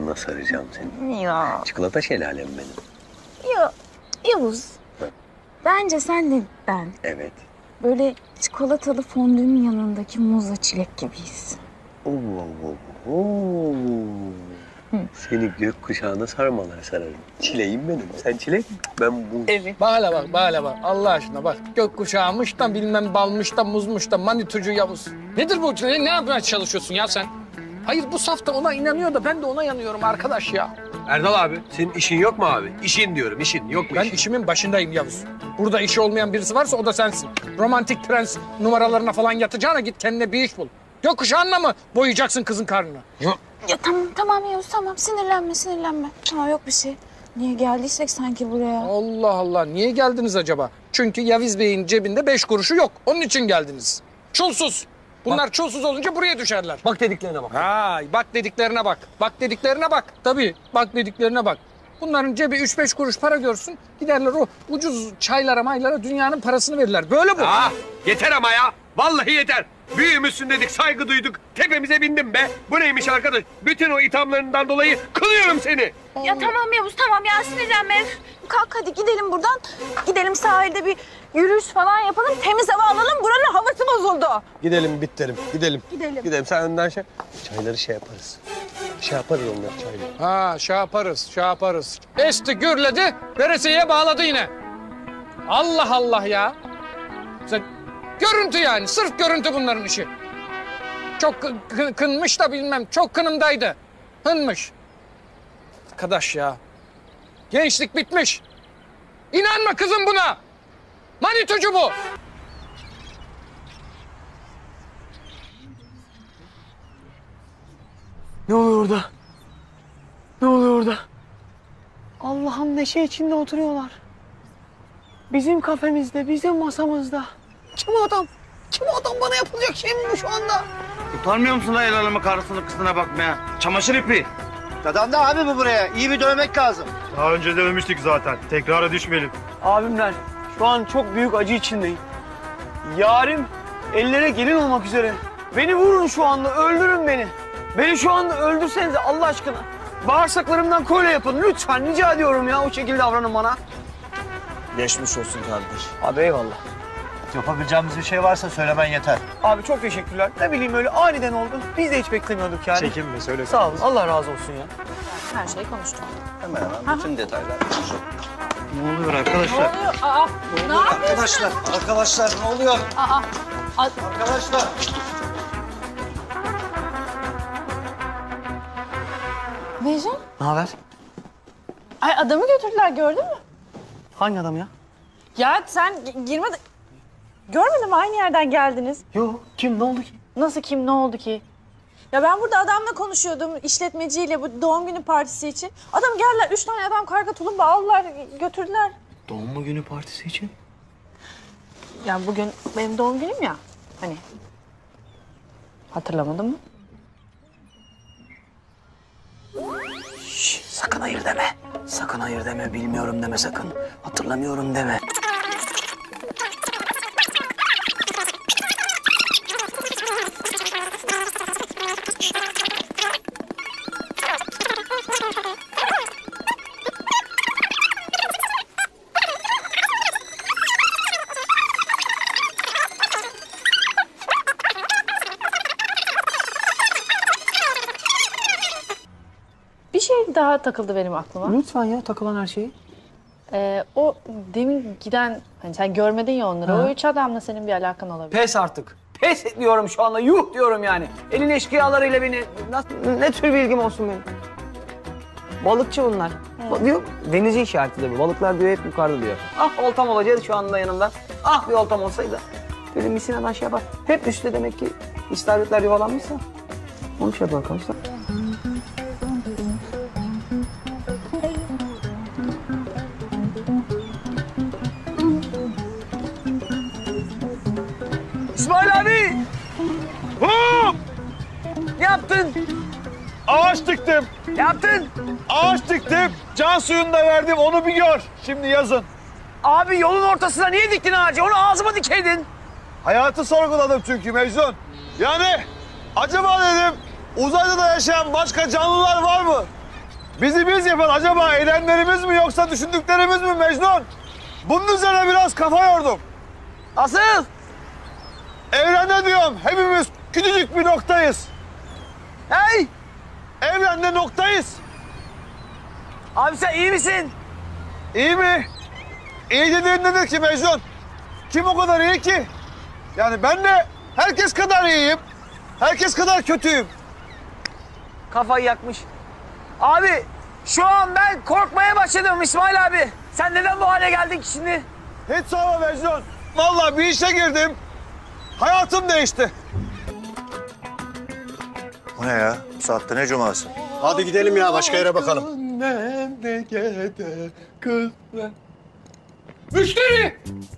koluna saracağım seni. Ya. Çikolata şelalem benim. Ya Yavuz. Bence sen de ben. Evet. Böyle çikolatalı fondünün yanındaki muzla çilek gibiyiz. Oo. Seni gökkuşağına sarmalar sararım. Çileğim benim. Sen çilek, ben muz. Evet. Bak hele bak. Allah aşkına bak. Gökkuşağımış da bilmem balmış da muzmuş da manitucu Yavuz. Nedir bu? Ne yapmaya çalışıyorsun ya sen? Hayır bu safta ona inanıyor da ben de ona yanıyorum arkadaş ya. Erdal abi, senin işin yok mu abi? İşin diyorum, işin. Yok mu Ben işin? işimin başındayım Yavuz. Burada işi olmayan birisi varsa o da sensin. Romantik prens numaralarına falan yatacağına git kendine bir iş bul. Gökkuşağınla mı boyayacaksın kızın karnını? Yok. Ya tamam Yavuz tamam sinirlenme. Tamam yok bir şey. Niye geldiysek sanki buraya? Allah Allah niye geldiniz acaba? Çünkü Yavuz Bey'in cebinde 5 kuruşu yok. Onun için geldiniz. Çulsuz. Bunlar çulsuz olunca buraya düşerler. Bak dediklerine bak. Ha, bak dediklerine bak. Bak dediklerine bak. Tabii bak dediklerine bak. Bunların cebi 3-5 kuruş para görsün. Giderler o ucuz çaylara maylara dünyanın parasını verirler. Böyle bu. Yeter ama ya. Vallahi yeter. Büyümüşsün dedik, saygı duyduk. Tepemize bindim be. Bu neymiş arkadaş? Bütün o ithamlarından dolayı kılıyorum seni. Ya tamam Yavuz tamam ya sinirlenme. Kalk hadi gidelim buradan. Gidelim sahilde bir yürüyüş falan yapalım. Temiz hava alalım. Buranın havası bozuldu. Gidelim bitterim, gidelim. Gidelim. Gidelim, sen önden çayları şey yaparız. Şey yaparız onları çayları. Ha şey yaparız. Esti gürledi, veresiye bağladı yine. Allah Allah ya. Sen, görüntü yani, sırf görüntü bunların işi. Çok kınmış da bilmem, çok kınımdaydı. Hınmış. Arkadaş ya, gençlik bitmiş. İnanma kızım buna. Manitocu bu. Ne oluyor orada? Ne oluyor orada? Allah'ım neşe içinde oturuyorlar. Bizim kafemizde, bizim masamızda. Kim o adam? Kim o adam? Bana yapılacak şey mi bu şu anda? Utanmıyor musun la el alemi karısının kızına bakmaya? Çamaşır ipi. Adam da abi bu buraya. İyi bir dövmek lazım. Daha önce dövmüştük zaten. Tekrara düşmeyelim. Abimler, şu an çok büyük acı içindeyim. Yarim ellere gelin olmak üzere. Beni vurun şu anda, öldürün beni. Beni şu anda öldürsenize Allah aşkına. Bağırsaklarımdan kolye yapın lütfen, rica ediyorum ya. O şekilde davranın bana. Geçmiş olsun kardeş. Abi eyvallah. Yapabileceğimiz bir şey varsa söylemen yeter. Abi çok teşekkürler. Ne bileyim öyle aniden oldu. Biz de hiç beklemiyorduk yani. Çekinme, söyle. Sağ olun, Allah razı olsun ya. Her şeyi konuştuk. Hemen hemen bütün detaylar. Ne oluyor arkadaşlar? Ne oluyor? Aa, ne yapıyorsun? Arkadaşlar ne oluyor? Aa, Arkadaşlar. Beycan, Ne haber? ay adamı götürdüler gördün mü? Hangi adam ya? Ya sen girmedi. Görmedin mi aynı yerden geldiniz? Yok, kim ne oldu ki? Nasıl kim ne oldu ki? Ya ben burada adamla konuşuyordum işletmeciyle bu doğum günü partisi için. Adam geldiler 3 tane adam karga tulumba aldılar götürdüler. Doğum günü partisi için? Yani bugün benim doğum günüm ya hani. Hatırlamadın mı? Şş, sakın hayır deme. Sakın hayır deme, bilmiyorum deme sakın. Hatırlamıyorum deme. Bir şey daha takıldı benim aklıma. Lütfen ya, takılan her şeyi. O demin giden, hani sen görmedin ya onları. O 3 adamla senin bir alakan olabilir. Pes artık. Pes diyorum şu anda, yuh diyorum yani. Elin eşkıyalarıyla beni, ne tür bilgim olsun benim? Balıkçı bunlar. Diyor, denizi işareti bu. Balıklar diyor hep yukarıda diyor. Ah oltam olacaktı şu anda yanımda. Ah bir oltam olsaydı. Dedim misinadan şey yapar. Hep üstte demek ki istavritler yuvalanmışsa. Onu şey yapar arkadaşlar. İsmail abi! Hop! Ne yaptın? Ağaç diktim. Ne yaptın? Ağaç diktim. Can suyunu da verdim. Onu bir gör. Şimdi yazın. Abi yolun ortasına niye diktin ağacı? Onu ağzıma dikeydin. Hayatı sorguladım çünkü Mecnun. Yani acaba dedim uzayda da yaşayan başka canlılar var mı? Bizi biz yapan acaba eylemlerimiz mi yoksa düşündüklerimiz mi Mecnun? Bunun üzerine biraz kafa yordum. Asıl! Evrende diyorum hepimiz küçücük bir noktayız. Hey! Evrende noktayız. Abi sen iyi misin? İyi mi? İyi dediğin nedir ki Mecnun? Kim o kadar iyi ki? Yani ben de herkes kadar iyiyim. Herkes kadar kötüyüm. Kafayı yakmış. Abi şu an ben korkmaya başladım İsmail abi. Sen neden bu hale geldin ki şimdi? Hiç sorma Mecnun. Vallahi bir işe girdim. Hayatım değişti. Bu ne ya? Bu saatte ne cuması? Hadi gidelim ya başka yere bakalım. Müşteri!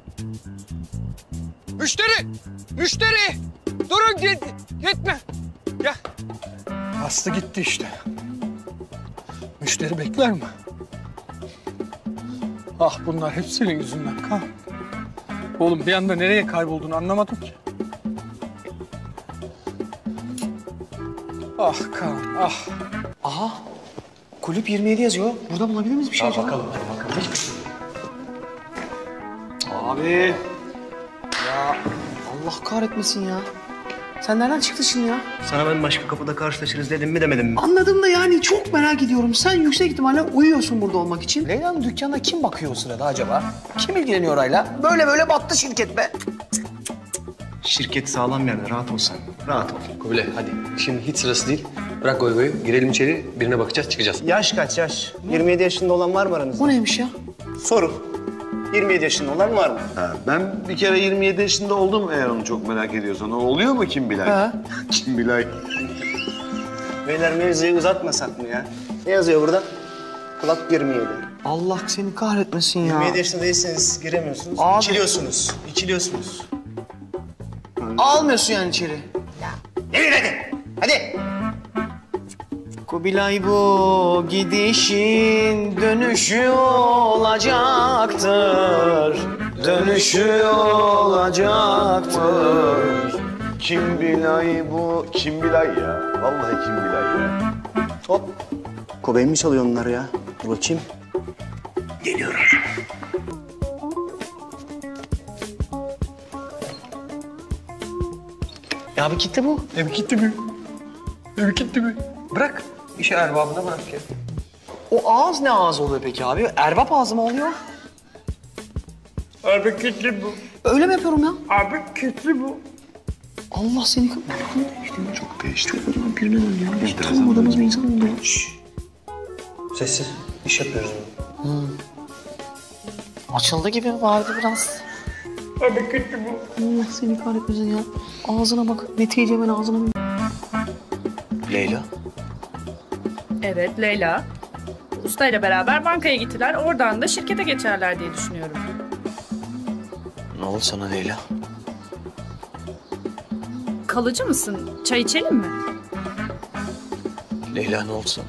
Müşteri! Müşteri! Durun gitme. Gel. Aslı gitti işte. Müşteri bekler mi? Ah bunlar hep senin yüzünden Kaan. Oğlum bir anda nereye kaybolduğunu anlamadım ki. Ah Kaan ah. Aha. Kulüp 27 yazıyor. Burada bulabilir miyiz bir şey acaba? Bakalım hadi bakalım. Abi. Ya Allah kahretmesin ya. Sen nereden çıktın şimdi ya? Sana ben başka kapıda karşılaşırız dedim mi demedim mi? Anladım da yani çok merak ediyorum. Sen yüksek ihtimalle uyuyorsun burada olmak için. Leyla'nın dükkanına kim bakıyor o sırada acaba? Kim ilgileniyor orayla? Böyle böyle battı şirket be. Şirket sağlam yerde, rahat ol sen. Rahat ol. Kubilay hadi. Şimdi hiç sırası değil. Bırak goy goyu. Girelim içeri. Birine bakacağız, çıkacağız. Yaş kaç yaş? 27 yaşında olan var mı aranızda? O neymiş ya? Sorun. 27 yaşında olan var mı? Ha, ben bir kere 27 yaşında oldum eğer onu çok merak ediyorsan. O oluyor mu Kim Bilay? Ha. Kim Bilay? Beyler mevzuyu uzatmasak mı ya? Ne yazıyor burada? Kulak 27. Allah seni kahretmesin ya. 27 yaşında değilseniz giremiyorsunuz. Abi. İkiliyorsunuz. İkiliyorsunuz. Almıyorsun yani içeri. Yürü hadi. Hadi. Kubilay bu gidişin dönüşü olacaktır. Dönüşü olacaktır. Kim Bilay bu? Kim Bilay ya? Vallahi Kim Bilay ya. Hop. Kobeyn mi çalıyor onlar ya? Dur bakayım. Geliyorum. Ya abi gitti bu. Ev gitti mi? Ev gitti mi? Bırak. İşi erbabına bırak ya. O ağız ne ağız oluyor peki abi? Erbap ağzı mı oluyor? Abi gitti bu. Öyle mi yapıyorum ya? Abi gitti bu. Allah seni çok değişti. Çok adam birine döndü ya. Hiç tanımadığımız bir insan oldu ya. Sessiz. İş yapıyoruz. Açıldı gibi vardı biraz. Abi gitti bu. Allah seni kahretmesin ya. Ağzına bak. Netice ben ağzına... Leyla. Evet, Leyla. Ustayla beraber bankaya gittiler. Oradan da şirkete geçerler diye düşünüyorum. Ne oldu sana Leyla? Kalıcı mısın? Çay içelim mi? Leyla ne oldu sana?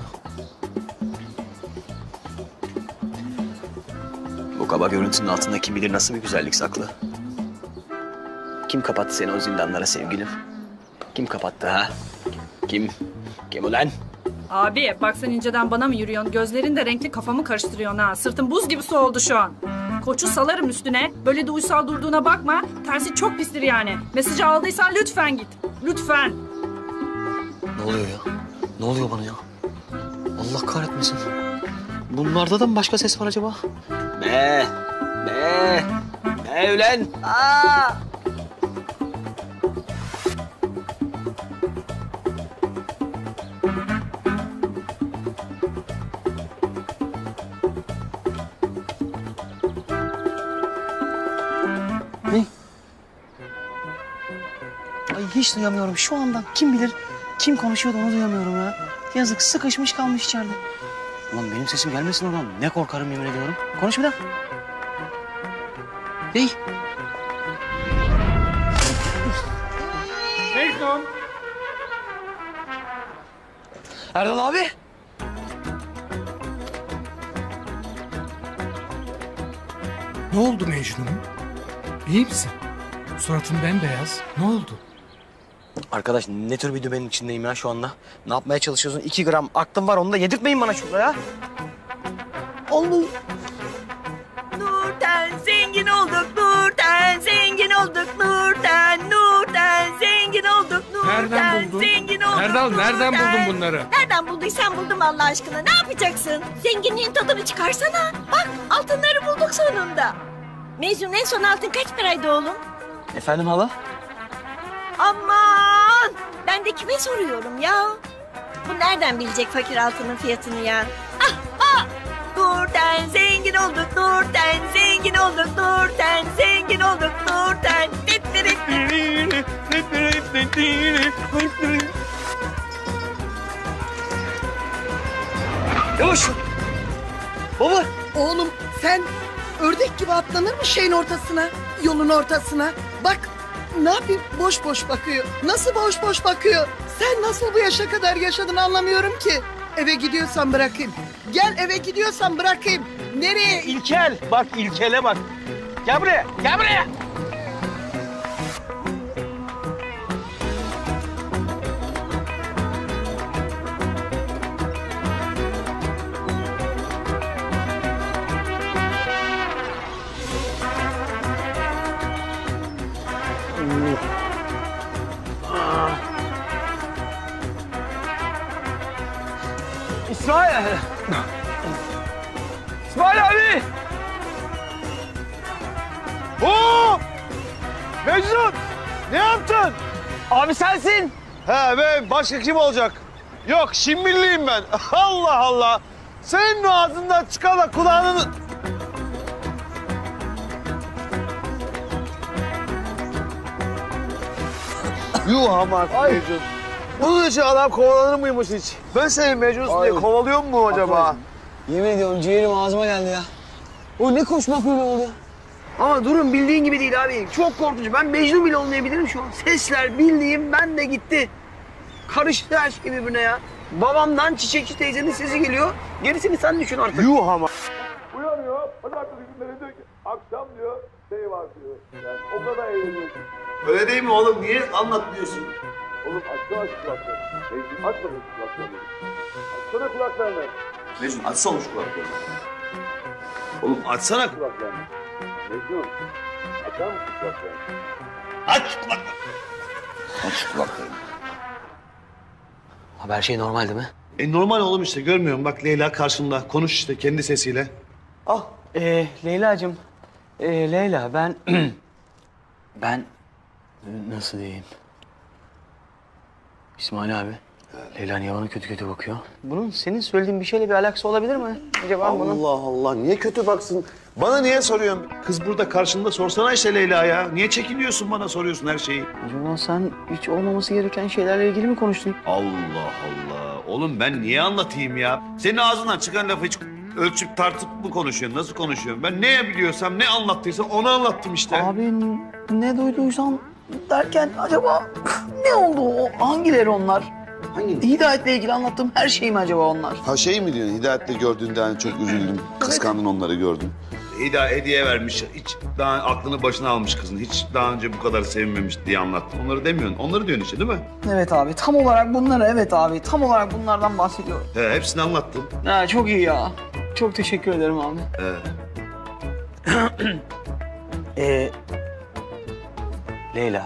Bu kaba görüntünün altında kim bilir nasıl bir güzellik saklı. Kim kapattı seni o zindanlara sevgilim? Kim kapattı ha? Kim? Kim ulan? Abi bak sen inceden bana mı yürüyorsun? Gözlerin de renkli, kafamı karıştırıyorsun ha. Sırtım buz gibi soğudu şu an. Koçu salarım üstüne. Böyle de uysal durduğuna bakma. Tersi çok pistir yani. Mesajı aldıysan lütfen git. Lütfen. Ne oluyor ya? Ne oluyor bana ya? Allah kahretmesin. Bunlarda da mı başka ses var acaba? Be ulan. Aa! Ay hiç duyamıyorum şu anda. Kim bilir kim konuşuyordu onu duyamıyorum ya. Yazık sıkışmış kalmış içeride. Ulan benim sesim gelmesin oradan. Ne korkarım yemin ediyorum. Konuş bir daha. Ney? Mecnun. Erdal abi. Ne oldu Mecnun'um? İyi misin? Suratın bembeyaz. Ne oldu? Arkadaş ne tür bir dümenin içindeyim ya şu anda? Ne yapmaya çalışıyorsun? 2 gram aklım var, onu da yedirtmeyin bana şurada ya. Allah. Nurten zengin olduk, Nurten zengin olduk, Nurten, Nurten zengin olduk, Nurten Nereden buldun? zengin olduk. Erdal, nereden Nurten. buldun bunları? Nereden bulduysan buldum Allah aşkına. Ne yapacaksın? Zenginliğin tadını çıkarsana. Bak altınları bulduk sonunda. Mecnun en son altın kaç paraydı oğlum? Efendim hala? Aman! Ben de kime soruyorum ya? Bu nereden bilecek fakir altının fiyatını ya? Ah! Ah! Nurten zengin olduk, Nurten zengin olduk, Nurten zengin olduk, Nurten. Yavaş. Baba. Oğlum sen ördek gibi atlanır mı şeyin ortasına, yolun ortasına? Bak ne yapayım, boş boş bakıyor. Nasıl boş boş bakıyor? Sen nasıl bu yaşa kadar yaşadın anlamıyorum ki. Eve gidiyorsan bırakayım. Gel eve gidiyorsan bırakayım. Nereye? İlkel. Bak İlkel'e bak. Gel buraya. Gel buraya. İsmail. İsmail abi. Oo! Mecnun! Ne yaptın? Abi sensin. He ben başka kim olacak? Yok şimbirliyim ben. Allah Allah. Senin ağzından çıkanla kulağının... Yuh aman Mecnun. Bunun için adam kovalanır mıymış hiç? Ben senin Mecnun'sun diye kovalıyor mu acaba? Yemin ediyorum ciğerim ağzıma geldi ya. O ne koşmak öyle oldu? Ama durum bildiğin gibi değil abi. Çok korkutucu. Ben Mecnun bile olmayabilirim şu an. Sesler bildiğim ben de gitti. Karıştı her şey birbirine ya. Babamdan Çiçekçi teyzenin sesi geliyor. Gerisini sen düşün artık. Yuh ama. Uyanıyor. Pazartesi günleri diyor ki akşam diyor şey var diyor. Yani o kadar eğleniyorsun. Öyle değil mi oğlum? Niye anlatmıyorsun? Oğlum açsana şu kulaklarını. Mecnun açma şu kulaklarını. Açsana kulaklarını. Mecnun açsana şu kulaklarını. Oğlum açsana kulaklarını. Mecnun açar mısın kulaklarını? Aç kulaklarını. Aç kulaklarını. Abi her şey normal değil mi? Normal oğlum işte görmüyor musun? Bak Leyla karşımda. Konuş işte kendi sesiyle. Ah, Leyla'cığım. Leyla ben... ben... Nasıl diyeyim? İsmail abi. Leyla niye bana kötü kötü bakıyor? Bunun senin söylediğin bir şeyle bir alakası olabilir mi? Acaba bunun... Allah Allah niye kötü baksın? Bana niye soruyorsun? Kız burada karşında sorsana işte Leyla ya. Niye çekiniyorsun bana soruyorsun her şeyi? Acaba sen hiç olmaması gereken şeylerle ilgili mi konuştun? Allah Allah. Oğlum ben niye anlatayım ya? Senin ağzından çıkan lafı hiç ölçüp tartıp mı konuşuyorsun? Nasıl konuşuyorsun? Ben ne biliyorsam, ne anlattıysam onu anlattım işte. Abi ne duyduysam derken acaba ne oldu o? Hangileri onlar? Hangi? Hidayet'le ilgili anlattığım her şey mi acaba onlar? Ha şey mi diyorsun? Hidayet'le gördüğünde hani çok üzüldüm. Kıskandın onları gördün. Hidayet hediye vermiş. Hiç daha aklını başına almış kızın. Hiç daha önce bu kadar sevinmemiş diye anlattım. Onları demiyorsun. Onları diyorsun işte değil mi? Evet abi. Tam olarak bunları evet abi. Tam olarak bunlardan bahsediyorum. Hepsini anlattım. Ha, çok iyi ya. Çok teşekkür ederim abi. Leyla.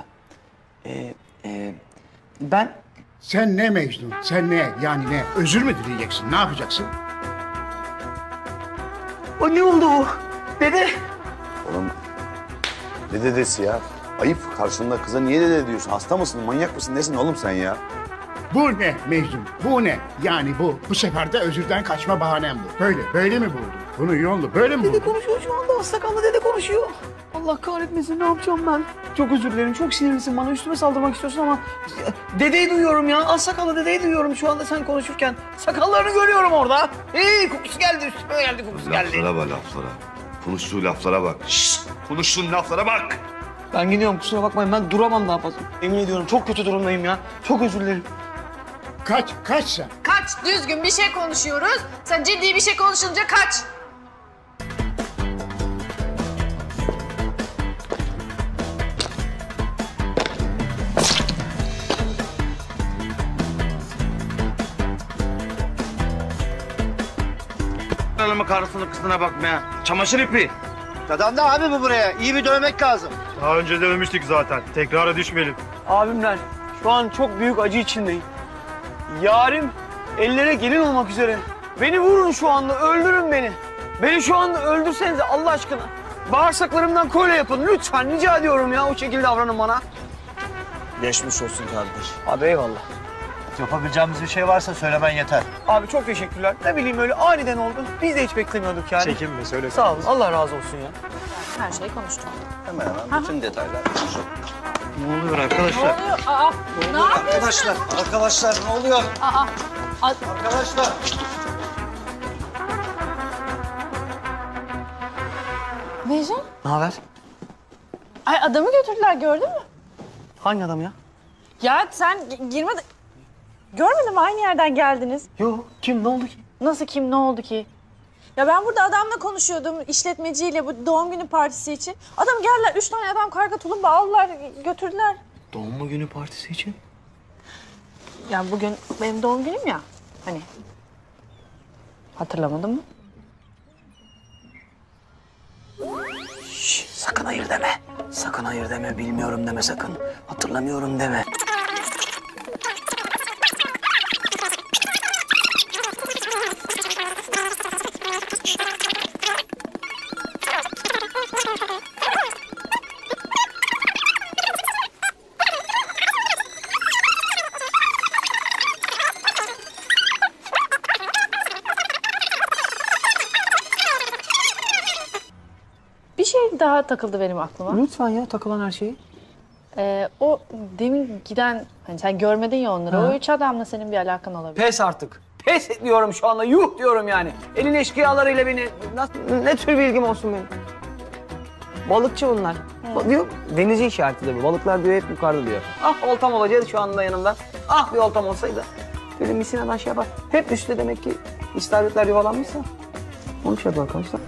Ben... Sen ne Mecnun? Sen ne? Yani ne? Özür mü dileyeceksin? Ne yapacaksın? O ne oldu o? Dede. Oğlum ne dedesi ya? Ayıp karşında kıza niye dede diyorsun? Hasta mısın? Manyak mısın? Nesin oğlum sen ya? Bu ne Mecnun? Bu ne? Yani bu. Bu sefer de özürden kaçma bahanem bu. Böyle mi buldun? Bunu iyi oldu. Böyle mi buldun? Dede konuşuyor şu anda. Sakallı dede konuşuyor. Allah kahretmesin ne yapacağım ben? Çok özür dilerim. Çok sinirlisin bana. Üstüme saldırmak istiyorsun ama... Dedeyi duyuyorum ya. Az sakallı dedeyi duyuyorum şu anda sen konuşurken. Sakallarını görüyorum orada. Kokusu geldi. Üstüme geldi kokusu geldi. Laflara bak laflara. Konuştuğu laflara bak. Şşş! Konuştuğun laflara bak. Ben gidiyorum kusura bakmayın. Ben duramam daha fazla. Emin ediyorum çok kötü durumdayım ya. Çok özür dilerim. Kaç sen. Kaç, düzgün bir şey konuşuyoruz. Sen ciddi bir şey konuşunca kaç. alımı karısını kızına bakmaya. Çamaşır ipi. Dadandı abi bu buraya. İyi bir dövmek lazım. Daha önce dövmüştük zaten. Tekrara düşmeyelim. Abimler şu an çok büyük acı içindeyim. Yarim ellere gelin olmak üzere. Beni vurun şu anda, öldürün beni. Beni şu anda öldürsenize Allah aşkına. Bağırsaklarımdan kolye yapın lütfen, rica ediyorum ya, o şekilde davranın bana. Geçmiş olsun kardeş. Abi eyvallah. Yapabileceğimiz bir şey varsa söylemen yeter. Abi çok teşekkürler. Ne bileyim öyle aniden oldu. Biz de hiç beklemiyorduk yani. Çekinme, söyle. Sağ olun, Allah razı olsun ya. Her şeyi konuştuk. Hemen bütün detaylar. Ne oluyor arkadaşlar? Ne oluyor? Aa, ne yapıyorsun? Arkadaşlar ne oluyor? Arkadaşlar. Mecnun? Ne haber? Ay adamı götürdüler, gördün mü? Hangi adam ya? Ya sen girme... Görmedin mi, aynı yerden geldiniz? Yok, kim, ne oldu ki? Nasıl kim, ne oldu ki? Ya ben burada adamla konuşuyordum, işletmeciyle, bu doğum günü partisi için. Adam geldiler, 3 tane adam karga tulumba aldılar, götürdüler. Doğum günü partisi için? Ya bugün benim doğum günüm ya, hani. Hatırlamadın mı? Şş, sakın hayır deme. Sakın hayır deme, bilmiyorum deme sakın. Hatırlamıyorum deme. Bir şey daha takıldı benim aklıma. Lütfen ya, takılan her şeyi. O demin giden, hani sen görmedin ya onları, o 3 adamla senin bir alakan olabilir. Pes artık. Pes diyorum şu anda, yuh diyorum yani. Elin eşkıyalarıyla beni, ne tür bir ilgim olsun benim? Balıkçı bunlar. Diyor, denizci işareti bu. Balıklar diyor hep yukarıda diyor. Ah oltam olacaktı şu anda yanımda. Ah bir oltam olsaydı. Böyle misinadan şey yapar. Hep üstte demek ki istavritler yuvalanmışsa. Onu şey yapar arkadaşlar.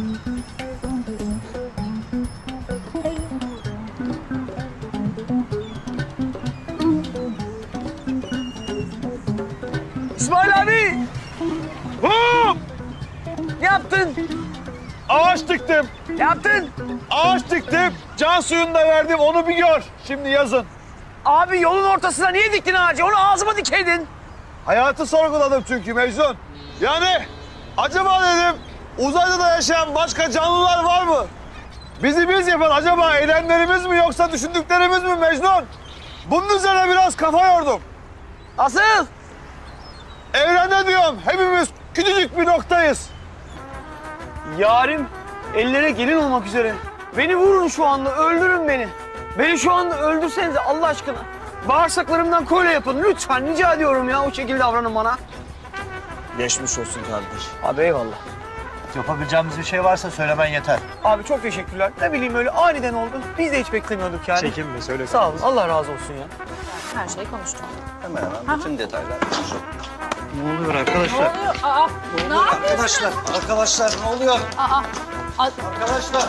İsmail abi! Hop! Ne yaptın? Ağaç diktim. Ne yaptın? Ağaç diktim. Can suyunu da verdim. Onu bir gör. Şimdi yazın. Abi yolun ortasına niye diktin ağacı? Onu ağzıma dikeydin. Hayatı sorguladım çünkü Mecnun. Yani acaba dedim uzayda da yaşayan başka canlılar var mı? Bizi biz yapan acaba eylemlerimiz mi yoksa düşündüklerimiz mi Mecnun? Bunun üzerine biraz kafa yordum. Asıl? Evrende diyorum hepimiz küçücük bir noktayız. Yarim ellere gelin olmak üzere. Beni vurun şu anda, öldürün beni. Beni şu anda öldürsenize Allah aşkına. Bağırsaklarımdan kolye yapın lütfen, rica ediyorum ya, o şekilde davranın bana. Geçmiş olsun kardeş. Abi eyvallah. Yapabileceğimiz bir şey varsa söylemen yeter. Abi çok teşekkürler. Ne bileyim öyle aniden oldu. Biz de hiç beklemiyorduk yani. Çekinme, söyle. Sağ olun, Allah razı olsun ya. Her şeyi konuştuk. Hemen bütün detaylar. Ne oluyor arkadaşlar? Ne oluyor? Aa, ne yapıyorsun? Arkadaşlar ne oluyor? Arkadaşlar.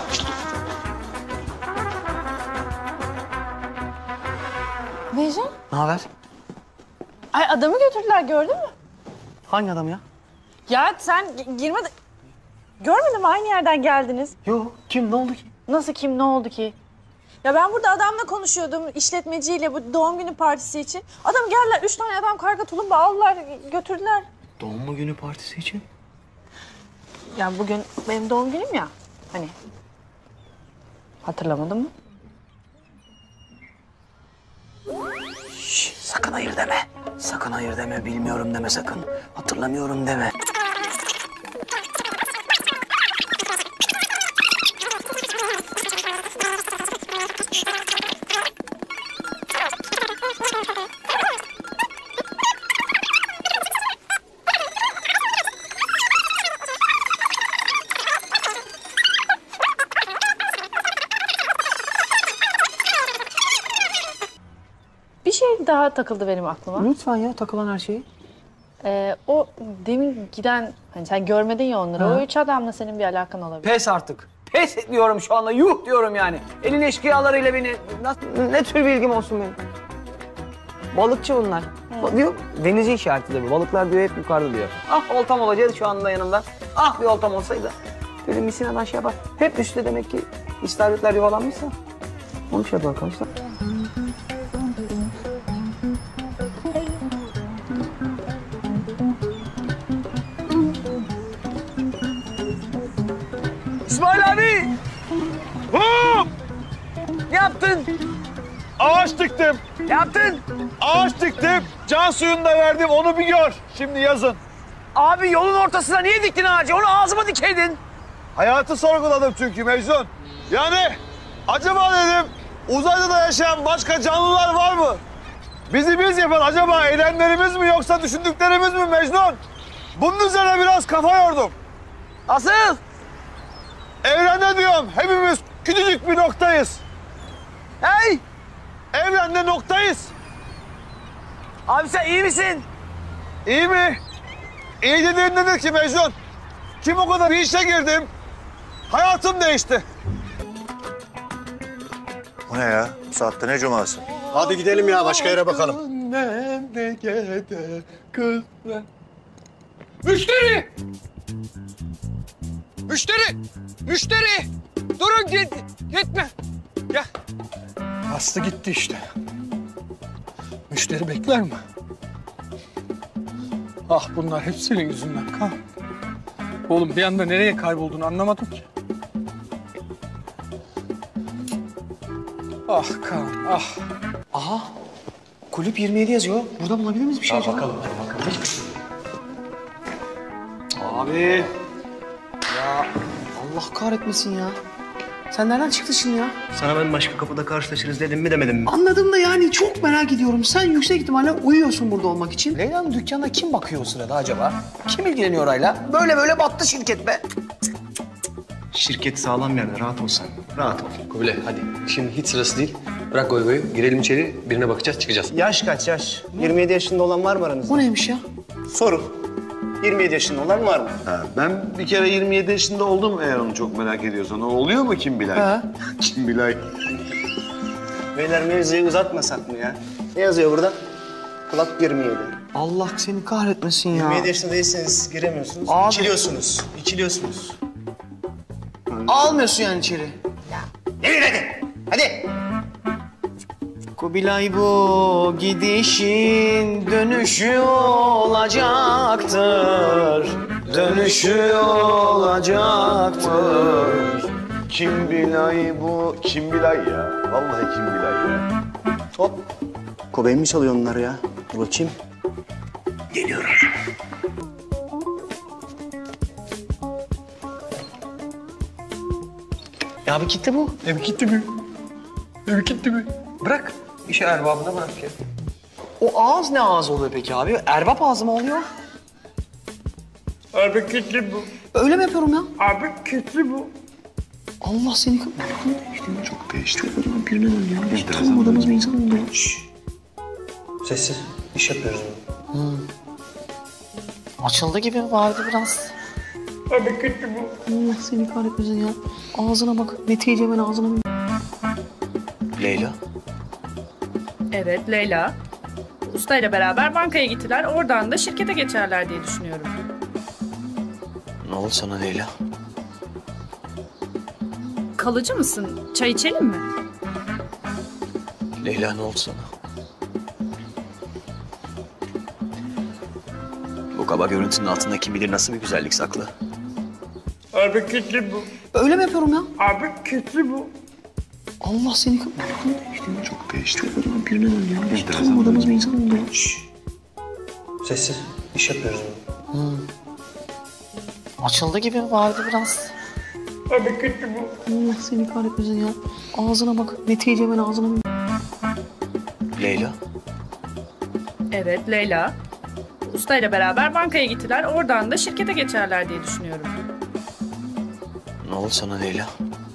Mecnun? Ne haber? Ay adamı götürdüler, gördün mü? Hangi adam ya? Ya sen girme... Görmedin mi, aynı yerden geldiniz? Yok, kim, ne oldu ki? Nasıl kim, ne oldu ki? Ya ben burada adamla konuşuyordum, işletmeciyle, bu doğum günü partisi için. Adam geldiler, 3 tane adam karga tulumba aldılar, götürdüler. Doğum günü partisi için? Ya bugün benim doğum günüm ya, hani. Hatırlamadın mı? Şş, sakın hayır deme. Sakın hayır deme, bilmiyorum deme sakın. Hatırlamıyorum deme. Bir şey daha takıldı benim aklıma. Lütfen ya, takılan her şeyi. O demin giden, hani sen görmedin ya onları, o 3 adamla senin bir alakan olabilir. Pes artık. Pes diyorum şu anda, yuh diyorum yani. Elin eşkıyalarıyla beni, ne tür bir ilgim olsun benim? Balıkçı bunlar. Diyor, denizci işareti bu. Balıklar diyor hep yukarıda diyor. Ah oltam olacaktı şu anda yanımda. Ah bir oltam olsaydı. Böyle misinadan şey yapar. Hep üstte demek ki istavritler yuvalanmışsa. Onu şey yapar arkadaşlar. İsmail abi! Hop! Ne yaptın? Ağaç diktim. Ne yaptın? Ağaç diktim. Can suyunu da verdim. Onu bir gör. Şimdi yazın. Abi yolun ortasına niye diktin ağacı? Onu ağzıma dikeydin. Hayatı sorguladım çünkü Mecnun. Yani acaba dedim uzayda da yaşayan başka canlılar var mı? Bizi biz yapan acaba eylemlerimiz mi yoksa düşündüklerimiz mi Mecnun? Bunun üzerine biraz kafa yordum. Asıl? Evrende diyorum hepimiz küçücük bir noktayız. Hey! Evrende noktayız. Abi sen iyi misin? İyi mi? İyi dediğin nedir ki Mecnun? Kim o kadar bir işe girdim, hayatım değişti. Bu ne ya? Bu saatte ne cuması? Hadi gidelim ya başka yere bakalım. Memlekete kızlar. Müşteri! Müşteri! Müşteri! Durun gitme. Gel. Aslı gitti işte. Müşteri bekler mi? Ah bunlar hep senin yüzünden Kaan. Oğlum bir anda nereye kaybolduğunu anlamadım ki. Ah Kaan ah. Aha. Kulüp 27 yazıyor. Burada bulabilir miyiz bir şey acaba? Bakalım. Abi. Ya Allah kahretmesin ya. Sen nereden çıktın şimdi ya? Sana ben başka kapıda karşılaşırız dedim mi demedim mi? Anladım da yani çok merak ediyorum. Sen yüksek ihtimalle uyuyorsun burada olmak için. Leyla'nın dükkanına kim bakıyor o sırada acaba? Kim ilgileniyor orayla? Böyle battı şirket be. Şirket sağlam yerde, rahat ol sen. Rahat ol. Kubilay hadi. Şimdi hiç sırası değil. Bırak goy goyu. Girelim içeri. Birine bakacağız çıkacağız. Yaş kaç yaş? 27 yaşında olan var mı aranızda? O neymiş ya? Sorun. 27 yaşında olan var mı? Ha, ben bir kere 27 yaşında oldum eğer onu çok merak ediyorsan. O oluyor mu Kim Bilay? Ha. Kim Bilay? Beyler mevzuyu uzatmasak mı ya? Ne yazıyor burada? Kulak 27. Allah seni kahretmesin ya. 27 yaşında değilseniz giremiyorsunuz. Abi. İçiliyorsunuz. Almıyorsun yani içeri. Yürü hadi. Hadi. Kubilay bu gidişin dönüşü olacaktır. Dönüşü olacaktır. Kim Bilay bu? Kim Bilay ya? Vallahi Kim Bilay ya. Hop. Kobe'yi mi çalıyor onlar ya? Dur bakayım. Geliyorum. Ya abi gitti bu. Ev gitti mi? Ev gitti mi? Bırak. İşi erbabına bırak ya. O ağız ne ağız oluyor peki abi? Erbap ağzı mı oluyor? Abi kilitli bu. Öyle mi yapıyorum ya? Abi kilitli bu. Allah seni... Çok değişti. Birine döndü ya. Hiç tanımadığımız bir insan oldu ya. Sessiz. İş yapıyoruz. Açıldı gibi vardı biraz. Abi kilitli bu. Allah seni kahretmesin ya. Ağzına bak. Neticemen ağzına... Leyla. Evet Leyla. Ustayla beraber bankaya gittiler. Oradan da şirkete geçerler diye düşünüyorum. Ne oldu sana Leyla? Kalıcı mısın? Çay içelim mi? Leyla ne oldu sana? Bu kaba görüntünün altında kim bilir nasıl bir güzellik saklı. Abi kilitli bu. Öyle mi yapıyorum ya? Abi kilitli bu. Allah seni... Çok değişti. Birine döndü ya. Hiç tanımadığımız bir insan oldu ya. Sessiz. İş yapıyoruz. Açıldı gibi vardı biraz. Abi kilitli bu. Allah seni kahretmesin ya. Ağzına bak. Neticemen ağzına... Leyla. Evet Leyla. Ustayla beraber bankaya gittiler. Oradan da şirkete geçerler diye düşünüyorum. Ne oldu sana Leyla?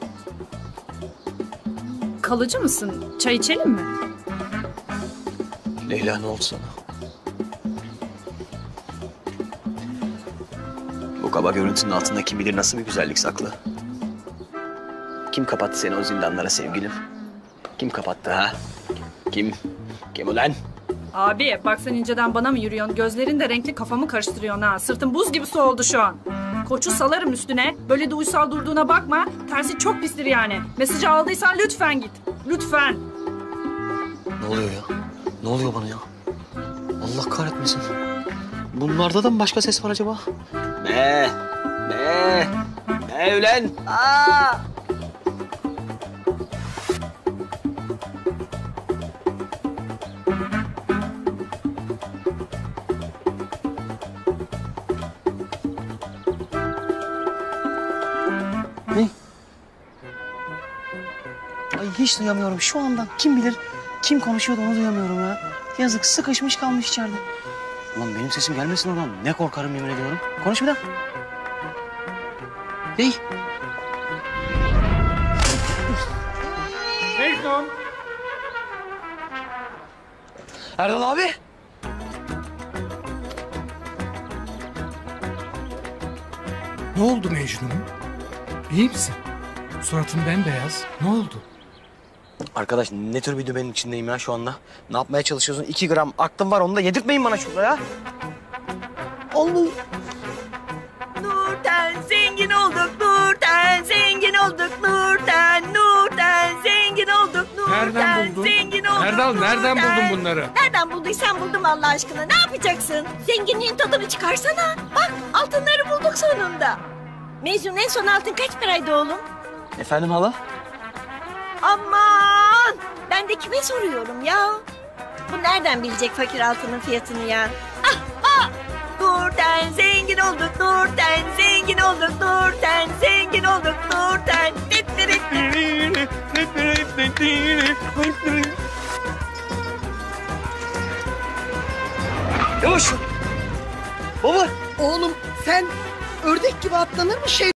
Kalıcı mısın? Çay içelim mi? Leyla ne oldu sana? Bu kaba görüntünün altında kim bilir nasıl bir güzellik saklı. Kim kapattı seni o zindanlara sevgilim? Kim kapattı ha? Kim? Kim ulan? Abi bak sen inceden bana mı yürüyorsun? Gözlerin de renkli kafamı karıştırıyorsun ha. Sırtım buz gibi soğudu şu an. Koçu salarım üstüne. Böyle de uysal durduğuna bakma. Tersi çok pistir yani. Mesajı aldıysan lütfen git. Lütfen. Ne oluyor ya? Ne oluyor bana ya? Allah kahretmesin. Bunlarda da mı başka ses var acaba? Be ulan. Aa! Ne? Ay hiç duyamıyorum şu anda. Kim bilir kim konuşuyordu onu duyamıyorum ya. Yazık sıkışmış kalmış içeride. Ulan benim sesim gelmesin oradan. Ne korkarım yemin ediyorum. Konuş bir daha. Hey. Mecnun. Erdal abi. Ne oldu Mecnun'um? İyi misin? Suratın bembeyaz. Ne oldu? Arkadaş ne tür bir dümenin içindeyim ya şu anda? Ne yapmaya çalışıyorsun? 2 gram aklım var onu da yedirtmeyin bana şurada ya. Allah. Nurten zengin olduk, Nurten zengin olduk, Nurten zengin olduk, Nereden buldun? zengin olduk. Erdal nereden buldun bunları? Nereden bulduysan buldum Allah aşkına. Ne yapacaksın? Zenginliğin tadını çıkarsana. Bak altınları bulduk sonunda. Mecnun en son altın kaç paraydı oğlum? Efendim hala? Aman! Ben de kime soruyorum ya? Bu nereden bilecek fakir altının fiyatını ya? Ah ah! Nurten zengin olduk, Nurten zengin olduk, Nurten zengin olduk, Nurten. Yavaş. Baba. Oğlum sen ördek gibi atlanır mı şey